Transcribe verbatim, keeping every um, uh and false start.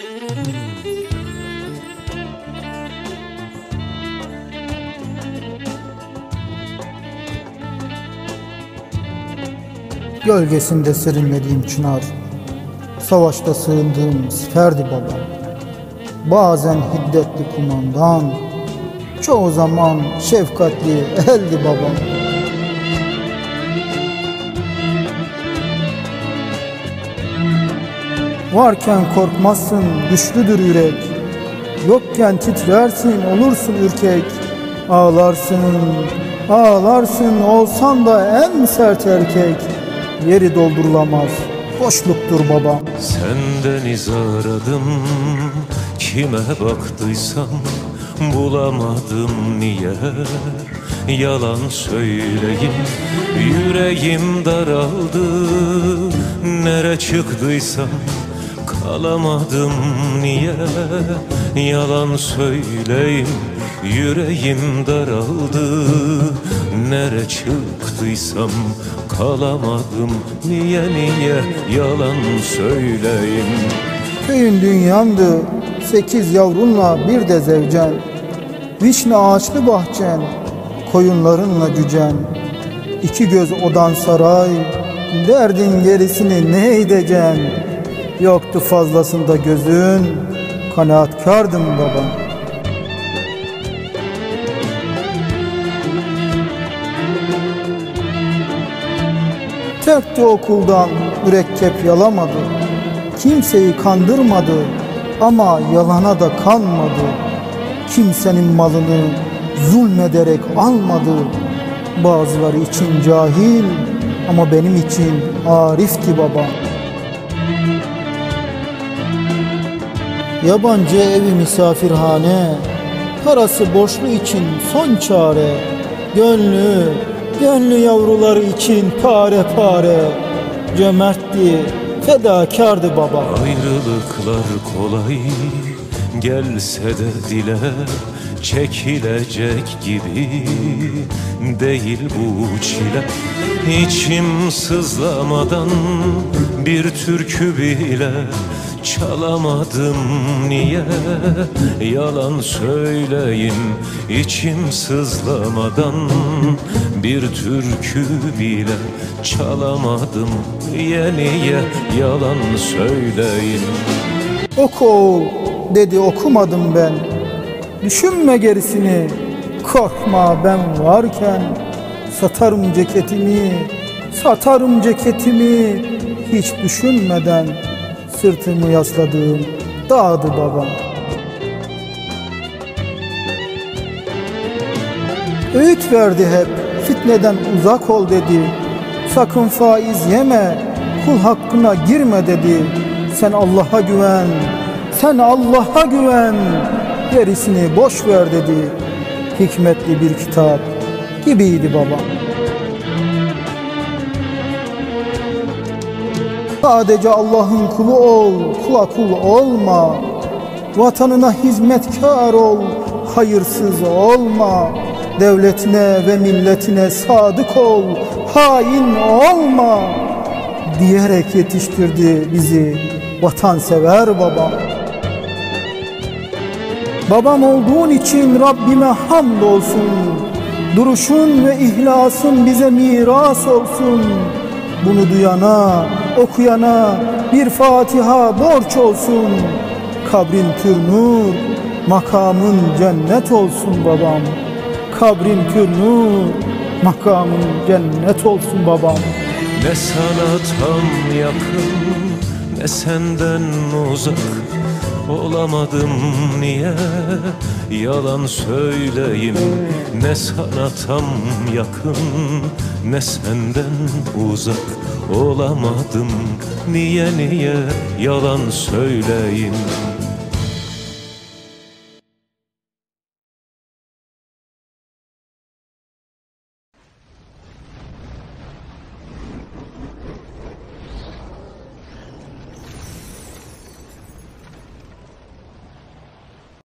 Gölgesinde serinlediğim çınar, savaşta sığındığım siperdi babam. Bazen hiddetli kumandan, çoğu zaman şefkatli eldi babam. Varken korkmazsın, güçlüdür yürek. Yokken titrersin, olursun ürkek. Ağlarsın, ağlarsın, olsan da en sert erkek. Yeri doldurulamaz, boşluktur babam. Senden iz aradım, kime baktıysam bulamadım niye. Yalan söyleyeyim, yüreğim daraldı. Nere çıktıysam kalamadım niye. Yalan söyleyeyim, yüreğim daraldı. Nere çıktıysam kalamadım niye niye. Yalan söyleyeyim. Köyün dünyandı, sekiz yavrunla bir de zevcen. Vişne ağaçlı bahçen, koyunlarınla cücen. İki göz odan saray, derdin gerisini ne edeceksin? Yoktu fazlasında gözün, kanaatkardım babam. Tekti okuldan mürekkep yalamadı. Kimseyi kandırmadı ama yalana da kanmadı. Kimsenin malını zulmederek almadı. Bazıları için cahil ama benim için arifti baba. Yabancı evi misafirhane, parası borçlu için son çare. Gönlü, gönlü yavruları için pare pare. Cömertti, fedakardı baba. Ayrılıklar kolay gelse de dile, çekilecek gibi değil bu çile. İçim sızlamadan bir türkü bile çalamadım niye. Yalan söyleyeyim, içim sızlamadan bir türkü bile çalamadım niye niye. Yalan söyleyeyim. Oku oğul dedi, okumadım ben. Düşünme gerisini, korkma ben varken. Satarım ceketimi, satarım ceketimi. Hiç düşünmeden sırtımı yasladığım dağdı babam. Öğüt verdi hep, fitneden uzak ol dedi. Sakın faiz yeme, kul hakkına girme dedi. Sen Allah'a güven, sen Allah'a güven. Gerisini boş ver dedi. Hikmetli bir kitap gibiydi babam. Sadece Allah'ın kulu ol, kula kul olma. Vatanına hizmetkar ol, hayırsız olma. Devletine ve milletine sadık ol, hain olma diyerek yetiştirdi bizi vatansever babam. Babam olduğun için Rabbime hamdolsun. Duruşun ve ihlasın bize miras olsun. Bunu duyana, okuyana bir Fatiha borç olsun. Kabrin pür nur, makamın cennet olsun babam. Kabrin pür nur, makamın cennet olsun babam. Ne sana tam yakın, ne senden uzak olamadım niye. Yalan söyleyeyim, ne sana tam yakın, ne senden uzak olamadım niye niye. Yalan söyleyeyim.